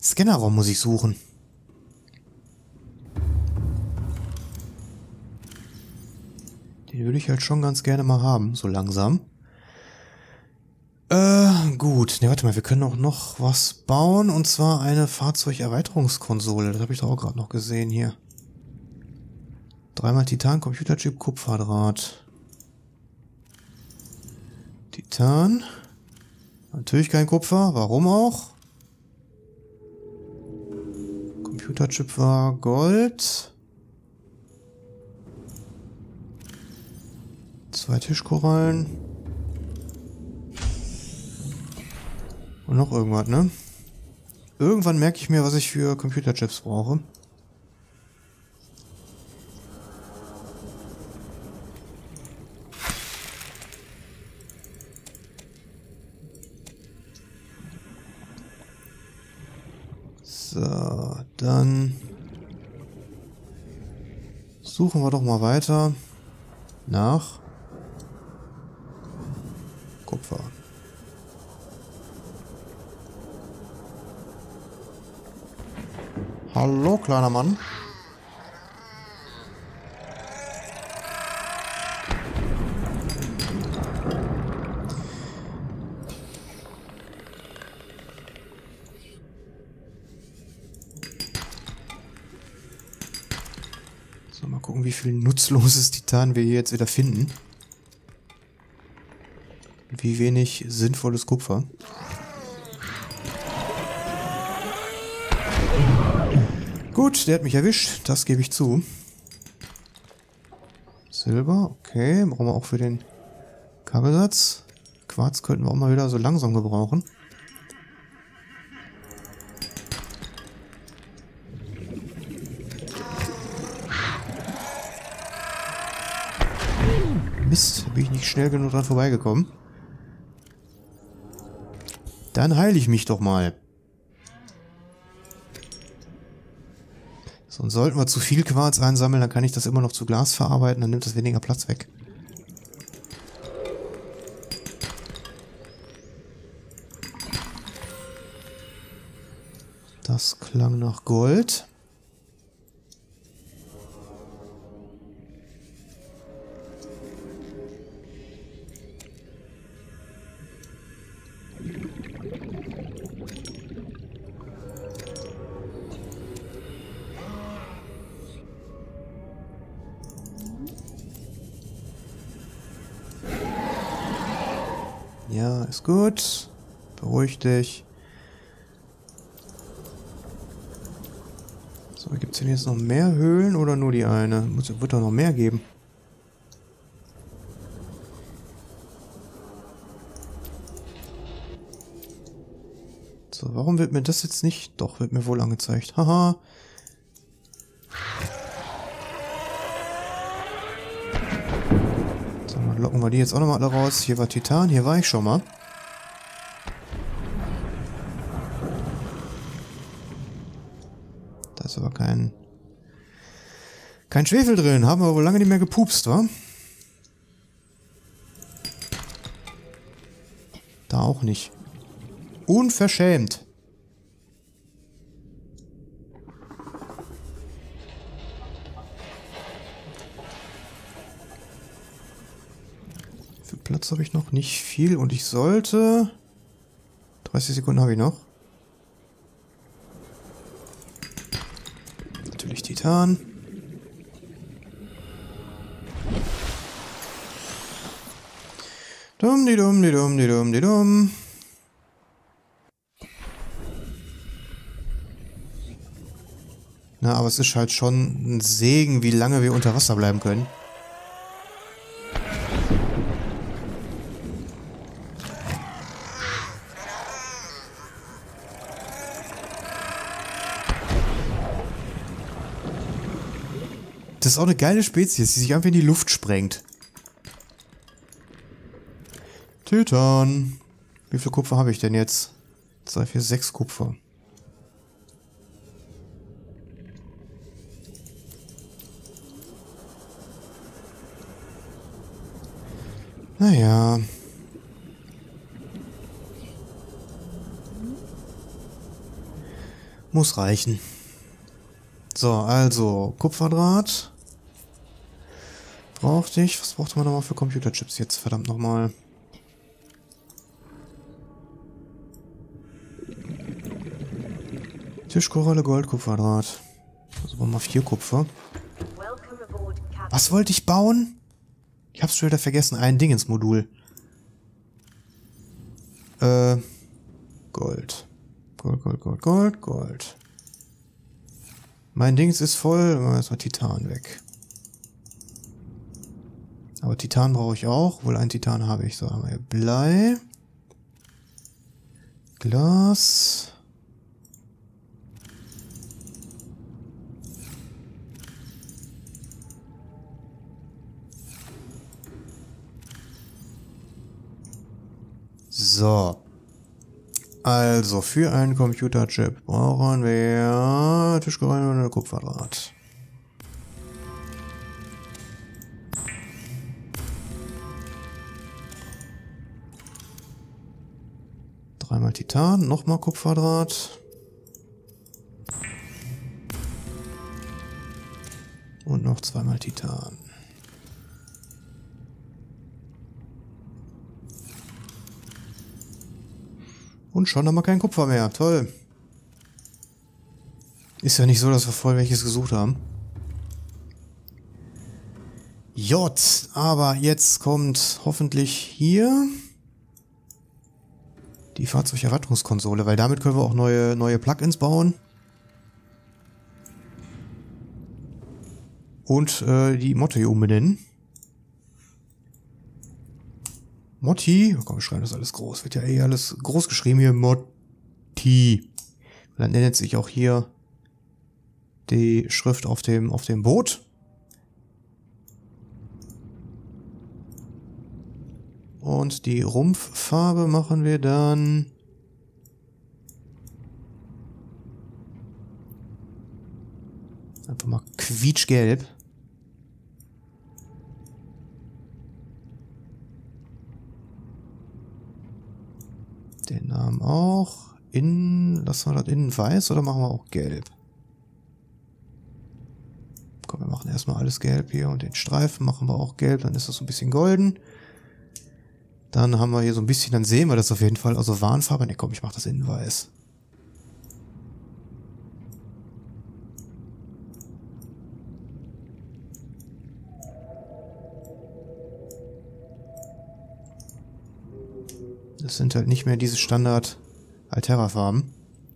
Scannerraum muss ich suchen. Den würde ich halt schon ganz gerne mal haben, so langsam. Gut. Ne, warte mal, wir können auch noch was bauen. Und zwar eine Fahrzeugerweiterungskonsole. Das habe ich doch auch gerade noch gesehen hier. 3x Titan, Computerchip, Kupferdraht. Titan. Natürlich kein Kupfer. Warum auch? Computerchip war Gold. 2 Tischkorallen. Und noch irgendwas, ne? Irgendwann merke ich mir, was ich für Computerchips brauche. So, dann suchen wir doch mal weiter nach Kupfer. Hallo, kleiner Mann. So, mal gucken, wie viel nutzloses Titan wir hier jetzt wieder finden. Wie wenig sinnvolles Kupfer. Gut, der hat mich erwischt. Das gebe ich zu. Silber, okay. Brauchen wir auch für den Kabelsatz. Quarz könnten wir auch mal wieder so langsam gebrauchen. Mist, bin ich nicht schnell genug dran vorbeigekommen. Dann heile ich mich doch mal. So, und sollten wir zu viel Quarz einsammeln, dann kann ich das immer noch zu Glas verarbeiten, dann nimmt das weniger Platz weg. Das klang nach Gold. Ja, ist gut. Beruhig dich. So, gibt es denn jetzt noch mehr Höhlen oder nur die eine? Wird doch noch mehr geben. So, warum wird mir das jetzt nicht? Doch, wird mir wohl angezeigt. Haha. So, dann locken wir die jetzt auch nochmal alle raus. Hier war Titan, hier war ich schon mal. Da ist aber kein Schwefel drin. Haben wir wohl lange nicht mehr gepupst, wa? Da auch nicht. Unverschämt. Für Platz habe ich noch nicht viel und ich sollte... 30 Sekunden habe ich noch. Natürlich Titan. Dumm, die dumm, die dumm, die dumm, die dumm. Na, aber es ist halt schon ein Segen, wie lange wir unter Wasser bleiben können. Das ist auch eine geile Spezies, die sich einfach in die Luft sprengt. Titan. Wie viel Kupfer habe ich denn jetzt? 2, 4, 6 Kupfer. Naja. Muss reichen. So, also Kupferdraht. Brauchte ich. Was brauchte man nochmal für Computerchips jetzt? Verdammt nochmal. Tischkoralle, Gold, Kupferdraht. Also brauchen wir 4 Kupfer. Was wollte ich bauen? Ich hab's schon wieder vergessen. Ein Ding ins Modul. Gold. Gold, Gold, Gold, Gold, Gold. Mein Dings ist voll. Machen wir erstmal Titan weg. Aber Titan brauche ich auch. Wohl ein Titan habe ich. So, haben wir Blei. Glas. So. Also, für einen Computerchip brauchen wir Tischgeräte und ein Kupferdraht. Dreimal Titan, nochmal Kupferdraht. Und noch 2-mal Titan. Und schon haben wir kein Kupfer mehr. Toll. Ist ja nicht so, dass wir vorher welches gesucht haben. J. Aber jetzt kommt hoffentlich hier die Fahrzeugerwartungskonsole, weil damit können wir auch neue Plugins bauen. Und die Motte hier umbenennen. Motti, oh komm, wir schreiben das alles groß. Wird ja eh alles groß geschrieben hier. Motti. Und dann nennt sich auch hier die Schrift auf dem Boot. Und die Rumpffarbe machen wir dann einfach mal quietschgelb. Den Namen auch. Lassen wir das innen weiß oder machen wir auch gelb? Komm, wir machen erstmal alles gelb hier und den Streifen machen wir auch gelb, dann ist das so ein bisschen golden. Dann haben wir hier so ein bisschen, dann sehen wir das auf jeden Fall, also Warnfarbe. Ne, komm, ich mach das innen weiß. Das sind halt nicht mehr diese Standard Alterra-Farben.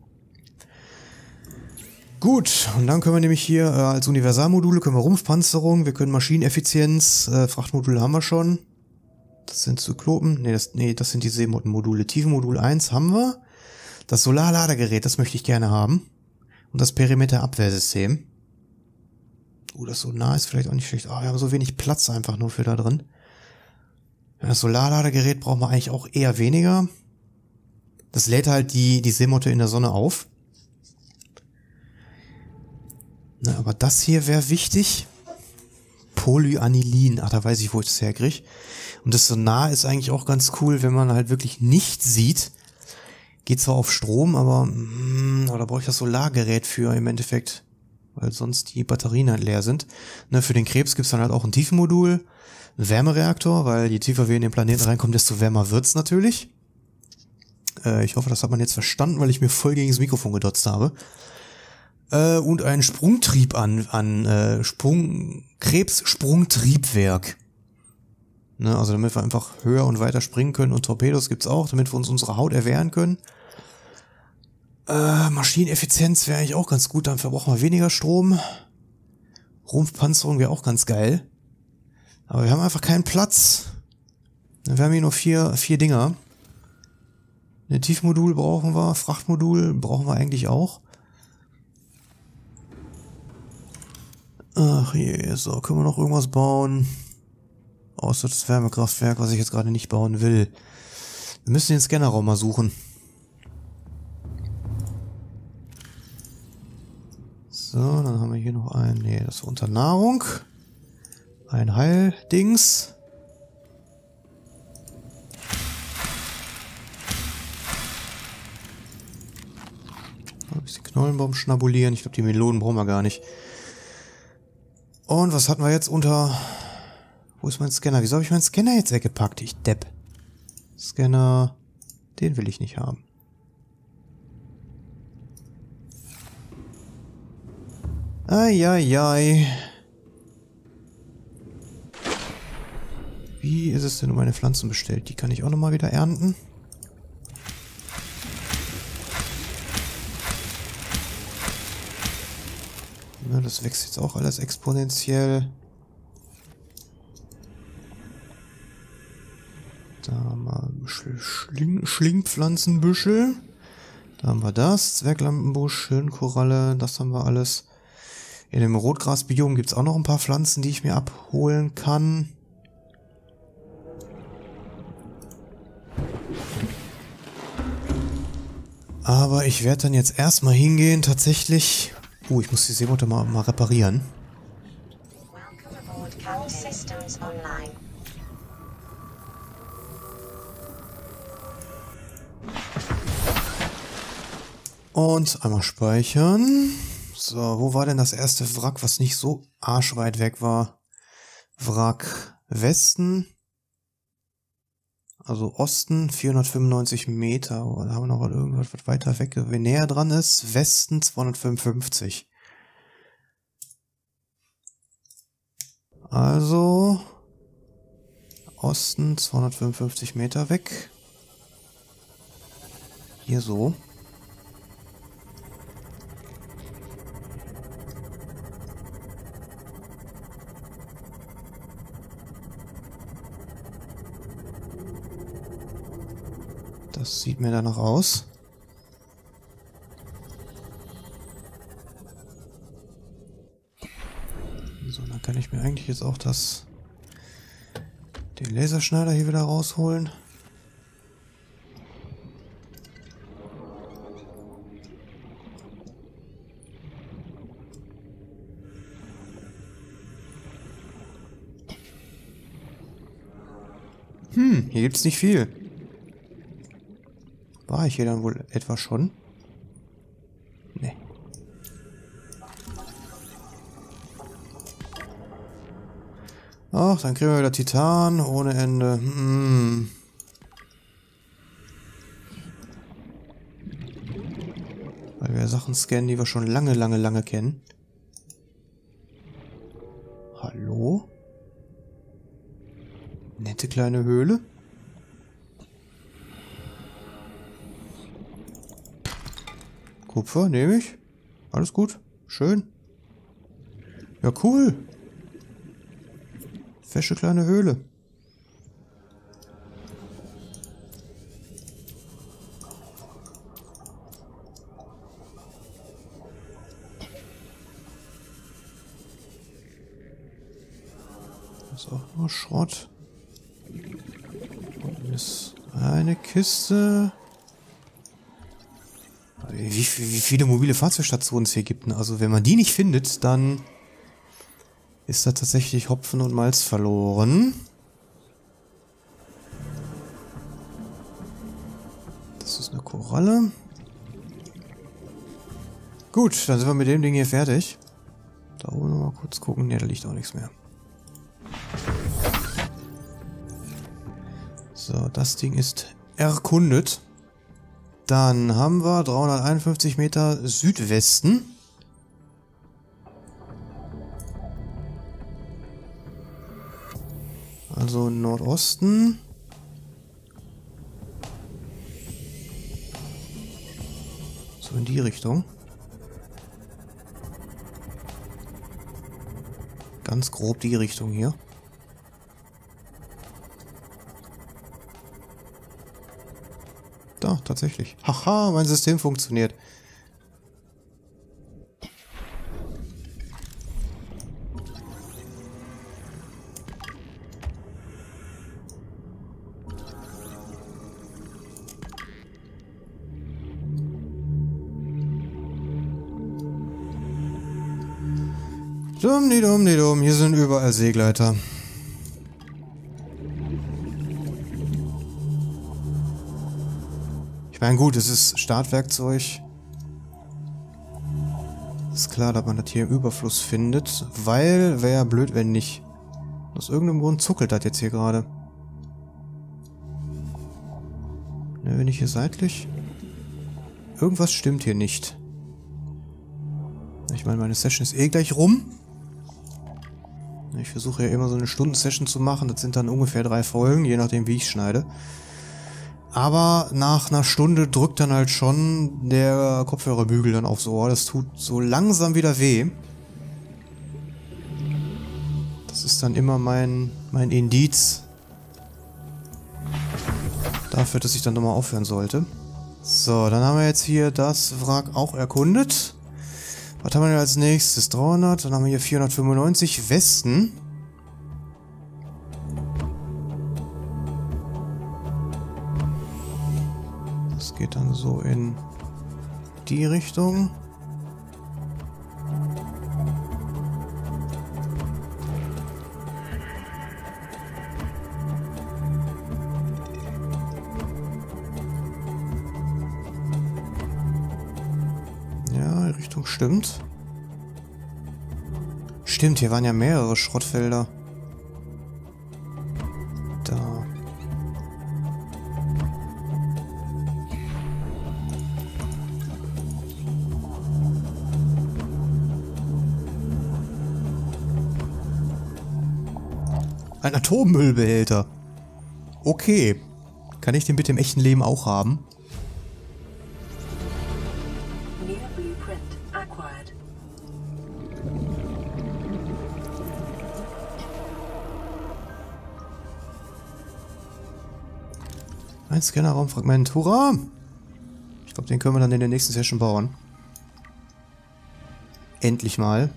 Gut, und dann können wir nämlich hier als Universalmodule können wir Rumpfpanzerung, wir können Maschineneffizienz, Frachtmodule haben wir schon. Das sind Zyklopen, das sind die Seemodule. Tiefenmodul 1 haben wir. Das Solarladegerät, das möchte ich gerne haben. Und das Perimeterabwehrsystem. Das so nah ist vielleicht auch nicht schlecht. Wir haben so wenig Platz einfach nur für da drin. Das Solarladegerät brauchen wir eigentlich auch eher weniger. Das lädt halt die Seemotte in der Sonne auf. Na, aber das hier wäre wichtig. Polyanilin. Ach, da weiß ich, wo ich das herkriege. Und das Sonar ist eigentlich auch ganz cool, wenn man halt wirklich nichts sieht. Geht zwar auf Strom, aber da brauche ich das Solargerät für im Endeffekt. Weil sonst die Batterien halt leer sind. Ne, für den Krebs gibt's dann halt auch ein Tiefenmodul. Ein Wärmereaktor, weil je tiefer wir in den Planeten reinkommen, desto wärmer wird's natürlich. Ich hoffe, das hat man jetzt verstanden, weil ich mir voll gegen das Mikrofon gedotzt habe. Und ein Sprungtrieb Krebs-Sprungtriebwerk. Ne, also damit wir einfach höher und weiter springen können. Und Torpedos gibt's auch, damit wir uns unsere Haut erwehren können. Maschineneffizienz wäre eigentlich auch ganz gut, dann verbrauchen wir weniger Strom. Rumpfpanzerung wäre auch ganz geil. Aber wir haben einfach keinen Platz. Wir haben hier nur vier Dinger. Ein Tiefmodul brauchen wir, Frachtmodul brauchen wir eigentlich auch. Ach je, so, können wir noch irgendwas bauen? Außer das Wärmekraftwerk, was ich jetzt gerade nicht bauen will. Wir müssen den Scannerraum mal suchen. So, dann haben wir hier noch einen, nee, das war unter Nahrung. Ein Heildings. bisschen Knollenbaum schnabulieren. Ich glaube, die Melonen brauchen wir gar nicht. Und was hatten wir jetzt unter... Wo ist mein Scanner? Wieso habe ich meinen Scanner jetzt weggepackt? Ich Depp. Scanner... Den will ich nicht haben. Eieiei. Wie ist es denn um meine Pflanzen bestellt? Die kann ich auch nochmal wieder ernten. Ja, das wächst jetzt auch alles exponentiell. Da haben wir Schlingpflanzenbüschel. Da haben wir das. Zwerglampenbusch, Schönkoralle, das haben wir alles. In dem Rotgrasbiom gibt es auch noch ein paar Pflanzen, die ich mir abholen kann. Aber ich werde dann jetzt erstmal hingehen, tatsächlich... ich muss die Seemotte mal reparieren. Und einmal speichern. So, wo war denn das erste Wrack, was nicht so arschweit weg war? Wrack Westen. Also Osten 495 Meter. Da haben wir noch irgendwas, was weiter weg, wer näher dran ist. Westen 255. Also Osten 255 Meter weg. Hier so. Das sieht mir danach aus. So, dann kann ich mir eigentlich jetzt auch den Laserschneider hier wieder rausholen. Hier gibt's nicht viel. War ich hier dann wohl etwa schon? Nee. Ach, dann kriegen wir wieder Titan ohne Ende. Weil wir Sachen scannen, die wir schon lange kennen. Hallo? Nette kleine Höhle. Kupfer nehme ich. Alles gut. Schön. Ja, cool. Fesche kleine Höhle. Das ist auch nur Schrott. Unten ist eine Kiste. Wie viele mobile Fahrzeugstationen es hier gibt. Also wenn man die nicht findet, dann ist da tatsächlich Hopfen und Malz verloren. Das ist eine Koralle. Gut, dann sind wir mit dem Ding hier fertig. Da oben noch mal kurz gucken. Ne, da liegt auch nichts mehr. So, das Ding ist erkundet. Dann haben wir 351 Meter Südwesten. Also Nordosten. So in die Richtung. Ganz grob die Richtung hier. Da, tatsächlich. Haha, mein System funktioniert. Dumm, hier sind überall Seegleiter. Ich meine, gut, es ist Startwerkzeug. Ist klar, dass man das hier im Überfluss findet, weil wäre ja blöd, wenn nicht. Aus irgendeinem Grund zuckelt das jetzt hier gerade. Ne, bin ich hier seitlich? Irgendwas stimmt hier nicht. Ich meine, meine Session ist eh gleich rum. Ich versuche ja immer so eine Stunden-Session zu machen. Das sind dann ungefähr 3 Folgen, je nachdem wie ich schneide. Aber nach einer Stunde drückt dann halt schon der Kopfhörerbügel dann aufs Ohr. Das tut so langsam wieder weh. Das ist dann immer mein Indiz dafür, dass ich dann nochmal aufhören sollte. So, dann haben wir jetzt hier das Wrack auch erkundet. Was haben wir denn als nächstes? 300, dann haben wir hier 495 Westen. Das geht dann so in die Richtung. Ja, die Richtung stimmt. Stimmt, hier waren ja mehrere Schrottfelder. Da. Ein Atommüllbehälter. Okay. Kann ich den bitte im echten Leben auch haben? Ein Scannerraumfragment. Hurra! Ich glaube, den können wir dann in der nächsten Session bauen. Endlich mal.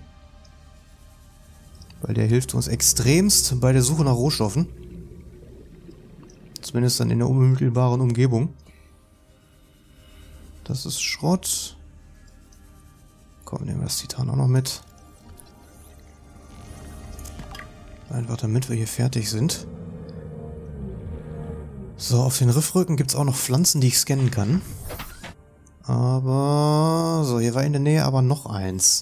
Weil der hilft uns extremst bei der Suche nach Rohstoffen. Zumindest dann in der unmittelbaren Umgebung. Das ist Schrott. Komm, nehmen wir das Titan auch noch mit. Einfach damit wir hier fertig sind. So, auf den Riffrücken gibt es auch noch Pflanzen, die ich scannen kann. Aber... So, hier war in der Nähe aber noch eins.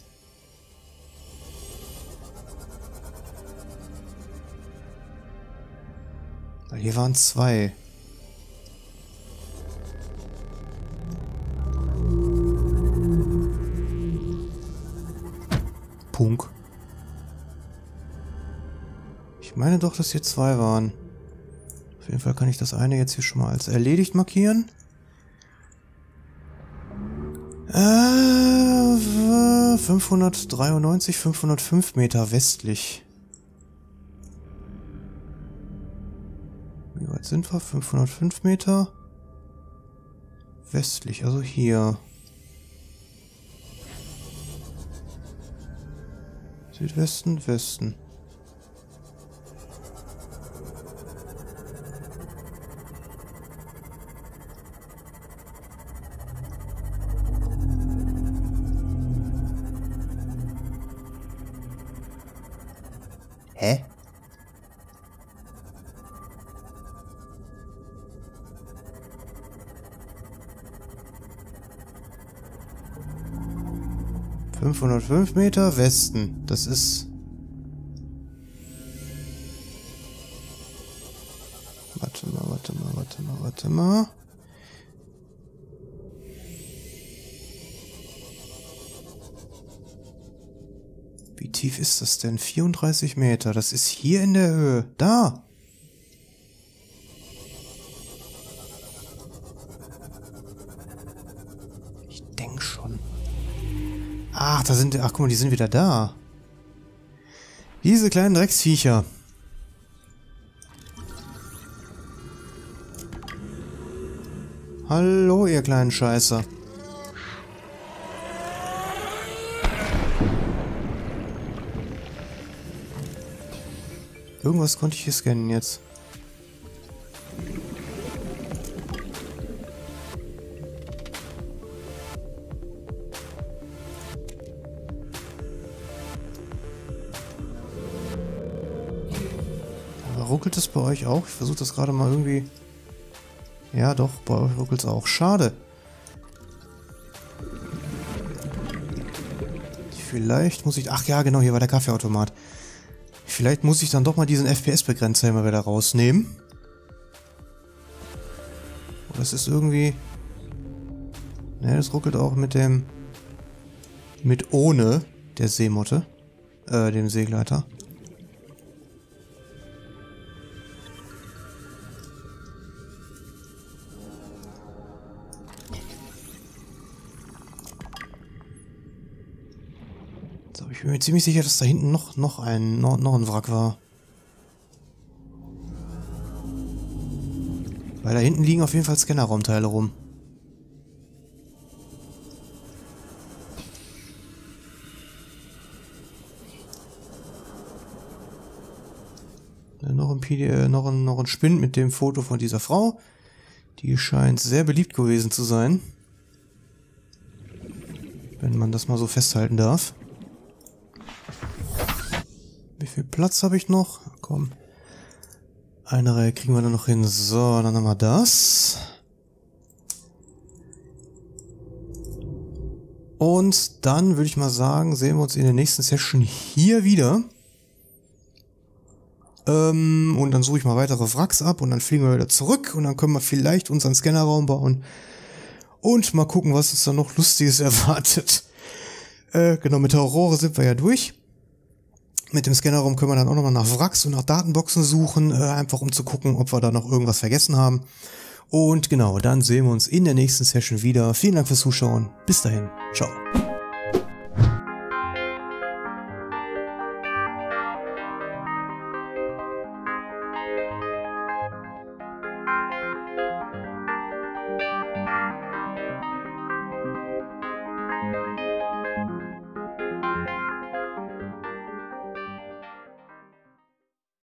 Weil hier waren 2. Punk. Ich meine doch, dass hier 2 waren. Auf jeden Fall kann ich das eine jetzt hier schon mal als erledigt markieren. 593, 505 Meter westlich. Wie weit sind wir? 505 Meter westlich, also hier. Südwesten, Westen. Hä? ...505 Meter Westen. Das ist... Warte mal. Wie tief ist das denn? 34 Meter. Das ist hier in der Höhe. Da! Ich denke schon. Ach, da sind... Ach, guck mal, die sind wieder da. Diese kleinen Drecksviecher. Hallo, ihr kleinen Scheißer. Irgendwas konnte ich hier scannen jetzt. Aber ruckelt es bei euch auch? Ich versuche das gerade mal irgendwie... Ja, doch, bei euch ruckelt es auch. Schade. Vielleicht muss ich... Ach ja, genau, hier war der Kaffeeautomat. Vielleicht muss ich dann doch mal diesen FPS-Begrenzer immer wieder rausnehmen. Das ist irgendwie... Ne, das ruckelt auch mit dem... Mit ohne der Seemotte. Dem Seegleiter. So, ich bin mir ziemlich sicher, dass da hinten noch ein Wrack war. Weil da hinten liegen auf jeden Fall Scannerraumteile rum. Noch ein Spind mit dem Foto von dieser Frau. Die scheint sehr beliebt gewesen zu sein. Wenn man das mal so festhalten darf. Wie viel Platz habe ich noch? Komm. Eine Reihe kriegen wir dann noch hin. So, dann haben wir das. Und dann würde ich mal sagen, sehen wir uns in der nächsten Session hier wieder. Und dann suche ich mal weitere Wracks ab und dann fliegen wir wieder zurück und dann können wir vielleicht unseren Scannerraum bauen und mal gucken, was uns da noch Lustiges erwartet. Genau, mit der Aurora sind wir ja durch. Mit dem Scannerraum können wir dann auch nochmal nach Wracks und nach Datenboxen suchen, einfach um zu gucken, ob wir da noch irgendwas vergessen haben. Und genau, dann sehen wir uns in der nächsten Session wieder. Vielen Dank fürs Zuschauen. Bis dahin. Ciao.